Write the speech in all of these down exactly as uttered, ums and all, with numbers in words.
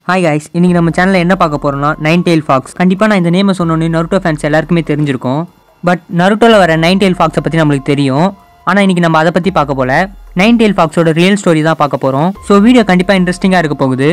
Hi guys, இன்னைக்கு நம்ம சேனல்ல என்ன பார்க்க போறோம்னா நைன் டெயில் ஃபாக்ஸ். கண்டிப்பா நான் இந்த நேமை சொன்னோனே Naruto fans எல்லாருக்குமே தெரிஞ்சிருக்கும். பட் Narutoல வர நைன் டெயில் ஃபாக்ஸை பத்தி நமக்கு தெரியும். ஆனா இன்னைக்கு நம்ம அதை பத்தி பார்க்க போல. நைன் டெயில் ஃபாக்ஸோட ரியல் ஸ்டோரி தான் பார்க்க போறோம். சோ வீடியோ கண்டிப்பா இன்ட்ரெஸ்டிங்கா இருக்க போகுது.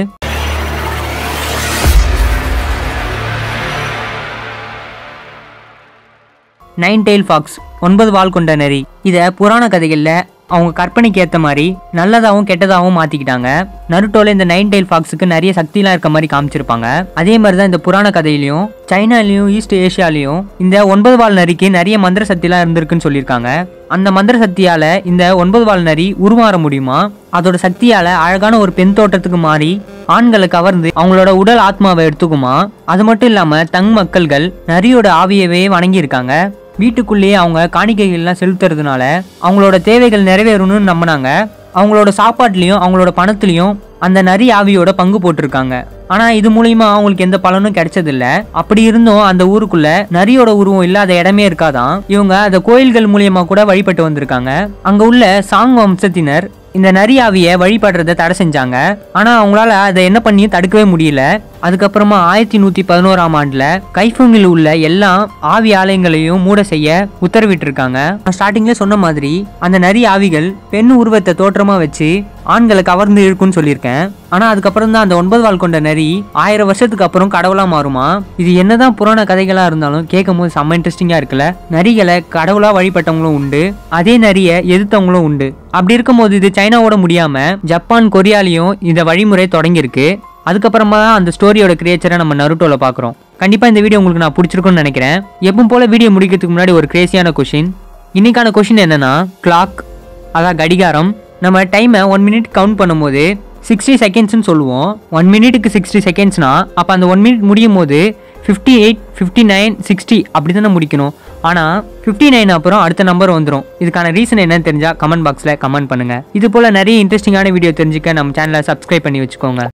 நைன் டெயில் ஃபாக்ஸ் ஒன்பது வால் கொண்ட நரி. இத புராண கதைகள்ல அவங்க கற்பனைக்கு ஏற்ற மாதிரி நல்லதாகவும் கெட்டதாகவும் மாத்திக்கிட்டாங்க. நருட்டோல இந்த நைன் டெயில் ஃபாக்ஸுக்கு நிறைய சக்திலாம் இருக்க மாதிரி காமிச்சிருப்பாங்க. அதே மாதிரி தான் இந்த புராண கதையிலையும் சைனாலையும் ஈஸ்ட் ஏஷியாலையும் இந்த ஒன்பது வால் நரிக்கு நிறைய மந்திர சக்திலாம் இருந்திருக்குன்னு சொல்லியிருக்காங்க. அந்த மந்திர சக்தியால இந்த ஒன்பது வால் நரி உருமாற முடியுமா? அதோட சக்தியால அழகான ஒரு பெண் தோட்டத்துக்கு மாறி ஆண்களை கவர்ந்து அவங்களோட உடல் ஆத்மாவை எடுத்துக்குமா? அது மட்டும் இல்லாம தங் மக்கள்கள் நரியோட ஆவியவே வணங்கி இருக்காங்க. வீட்டுக்குள்ளேயே அவங்க காணிக்கைகள்லாம் செலுத்துறதுனால அவங்களோட தேவைகள் நிறைவேறணும்னு நம்பினாங்க. அவங்களோட சாப்பாட்டுலயும் அவங்களோட பணத்துலயும் அந்த நரி ஆவியோட பங்கு போட்டிருக்காங்க. ஆனா இது மூலியமா அவங்களுக்கு எந்த பலனும் கிடைச்சதில்ல. அப்படி இருந்தும் அந்த ஊருக்குள்ள நரியோட உருவம் இல்லாத இடமே இருக்காதான். இவங்க அந்த கோயில்கள் மூலியமா கூட வழிபட்டு வந்திருக்காங்க. அங்க உள்ள சாங் வம்சத்தினர் இந்த நரி ஆவியை வழிபடுறத தடை செஞ்சாங்க. ஆனா அவங்களால அதை என்ன பண்ணி தடுக்கவே முடியல. அதுக்கப்புறமா ஆயிரத்தி நூத்தி பதினோராம் ஆண்டுல கைஃபுங்கில் உள்ள எல்லா ஆவி ஆலயங்களையும் மூட செய்ய உத்தரவிட்டு இருக்காங்க. ஸ்டார்டிங்ல சொன்ன மாதிரி அந்த நரி ஆவிகள் பெண் உருவத்தை தோற்றமா வச்சு ஆண்களை கவர்ந்து இருக்குன்னு சொல்லியிருக்கேன். ஆனா அதுக்கப்புறம் தான் அந்த ஒன்பது வால் கொண்ட நரி ஆயிரம் வருஷத்துக்கு அப்புறம் கடவுளா மாறுமா? இது என்னதான் புராண கதைகளா இருந்தாலும் கேட்கும் போது செம்ம இன்ட்ரெஸ்டிங்கா இருக்குல்ல. நரிகளை கடவுளா வழிபட்டவங்களும் உண்டு, அதே நரிய எதிர்த்தவங்களும் உண்டு. அப்படி இருக்கும் போது இது சைனாவோட முடியாம ஜப்பான் கொரியாலையும் இந்த வழிமுறை தொடங்கியிருக்கு. அதுக்கப்புறமா தான் அந்த ஸ்டோரியோட கிரியேச்சரை நம்ம நருட்டோல பாக்குறோம். கண்டிப்பா இந்த வீடியோ உங்களுக்கு நான் பிடிச்சிருக்கும்னு நினைக்கிறேன். எப்பவும் போல வீடியோ முடிக்கிறதுக்கு முன்னாடி ஒரு கிரேசியான கொஸ்டின். இன்னைக்கான கொஸ்டின் என்னன்னா, கிளாக் அதான் கடிகாரம். நம்ம டைமை ஒன் மினிட் கவுண்ட் பண்ணும்போது சிக்ஸ்டி செகண்ட்ஸ்ன்னு சொல்லுவோம். ஒன் மினிட்டுக்கு சிக்ஸ்டி செகண்ட்ஸ்னா அப்போ அந்த ஒன் மினிட் முடியும் போது fifty eight fifty nine sixty அப்படி தானே முடிக்கணும். ஆனால் ஃபிஃப்டி நைன் அப்புறம் அடுத்த நம்பர் வந்துடும். இதுக்கான ரீசன் என்னன்னு தெரிஞ்சால் கமெண்ட் பாக்ஸில் கமெண்ட் பண்ணுங்கள். இது போல் நிறைய இன்ட்ரெஸ்டிங்கான வீடியோ தெரிஞ்சுக்க நம்ம சேனலை சப்ஸ்கிரைப் பண்ணி வச்சுக்கோங்க.